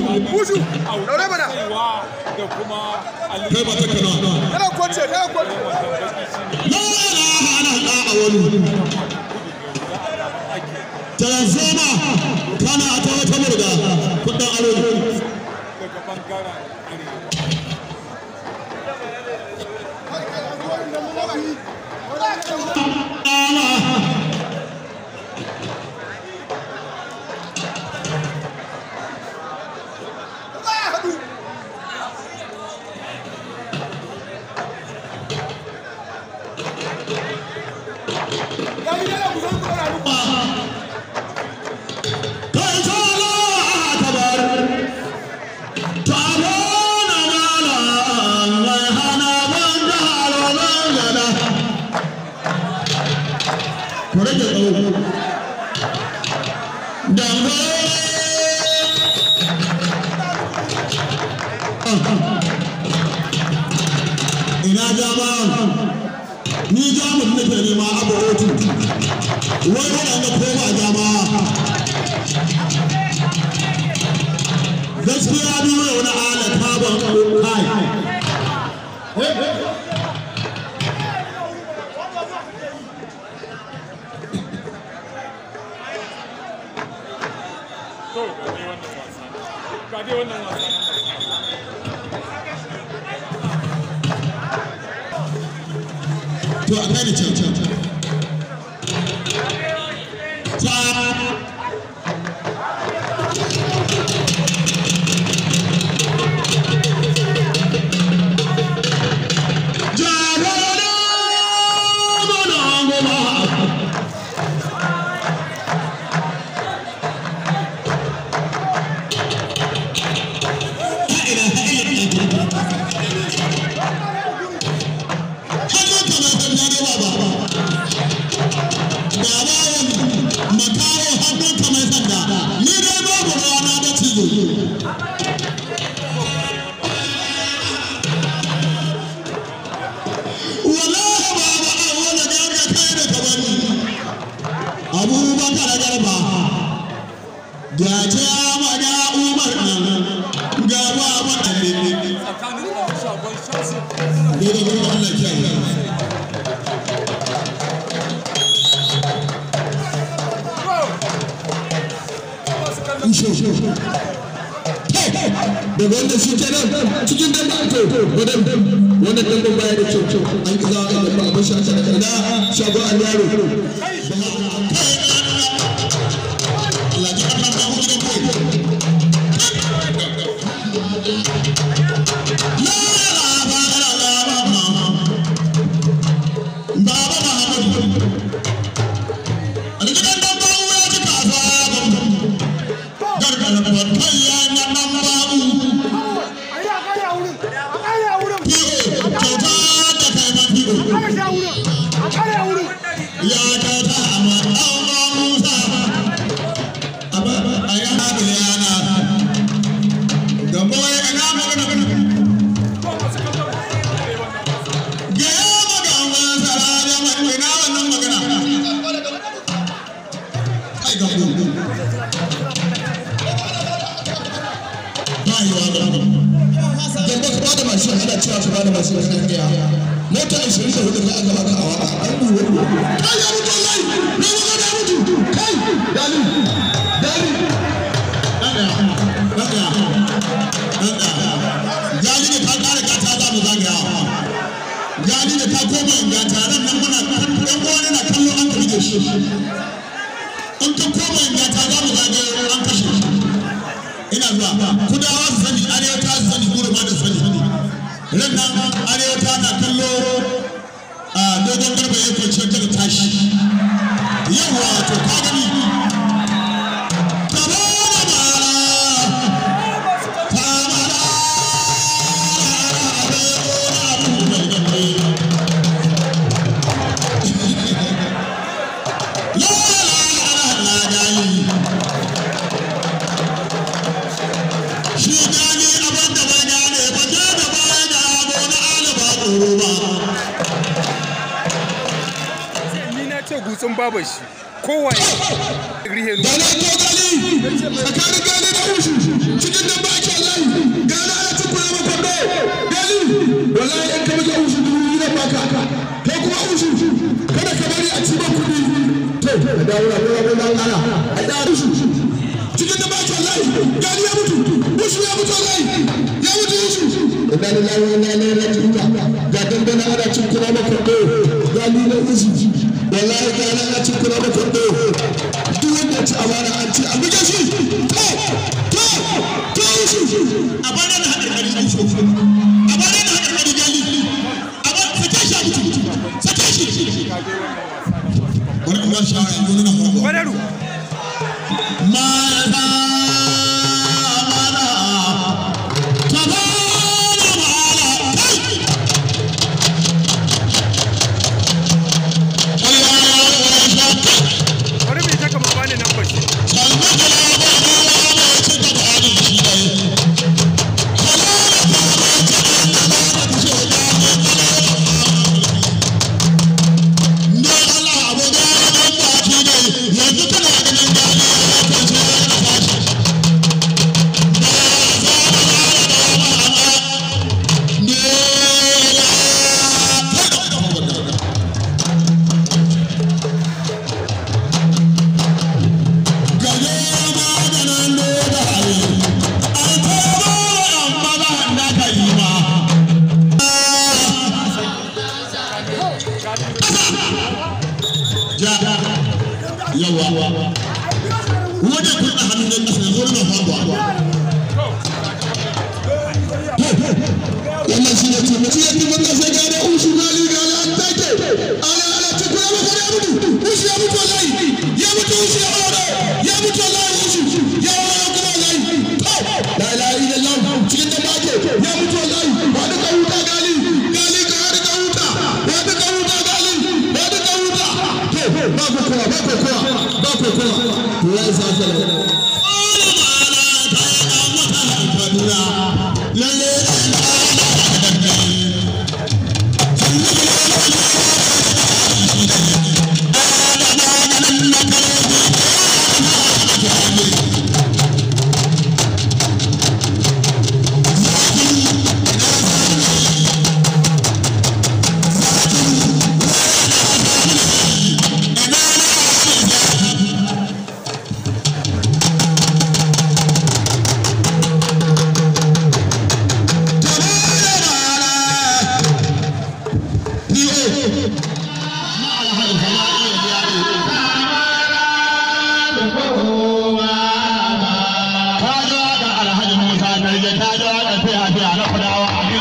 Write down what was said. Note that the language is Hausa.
Buju, daure mana. Da kuma kai ba ta kana Kana kwance, kana kwance. la ilaha illallah awwalu transforma kana ta wata murga kudin aro daga bangaren ina jama ni jamus nake nema abu otu wai waɗanda koma jama gaskiya biyu yau na ala taban kai to a kai da can Abubakar Garba gaje amada Umar nan gaba madalle tsakanin shagon shamsi dole ne Allah ya kiyaye da wanda shi kenan cikin dambe to wannan dambe baya da kyau an kiza da ba ba shi ta da shagon Aliyaro mota 24 da aka baka a waka an duwa kai ya mutu wallahi na maka da mutu kai dali dali dali ne ka kare ka ta za mu zagaya dali ne ka koma ga taron nan muna ɗan uwa na kallo an kaje shi in ka koma ga ta za mu zagaya an kashe shi ina zuwa kudawa su sani arewa ta sani gurma da sani ran nan arewa na kallo a dogon garba ya kwanciyar daga tashi yawa to ka gani ni na ce gutsun babar shi kowa rihe nu gana ko gali tsakanin gali da ushu cikin dan baki wallahi gana ana tukura maka do gali wallahi in ka maka ushu dubu gidan baka kai kuma ushu kada ka bari a ci ba kudi to ka dawo na ana a da ushu cikin dan baki wallahi gali ya mutu ushu ya mutu wallahi ya mutu ushu idan lillahi wa inna ilaihi raji'un ga dangana ana tukura maka do gali da ushu wallahi gana ana tukura maka do ci amana an ce a buge shi to shi a bana da hadar kari shi a bana da hadar kari gali a ba sake shi a mutu sake shi wani kuma shawara yanzu nuna farko badaru mara wannan shi ne tumaci ya tuba sai ga da ushu gali gali an take ala tukura maka ya mutu ushu ya mutu wallahi ya mutu ushu ya mutu wallahi ushu ya mutu wallahi la ilaha illallah cikin da bake ya mutu wallahi ba da kauta gali ka har ka huta ba da kauta gali ba da kauta ba ko kowa ya sa sala ta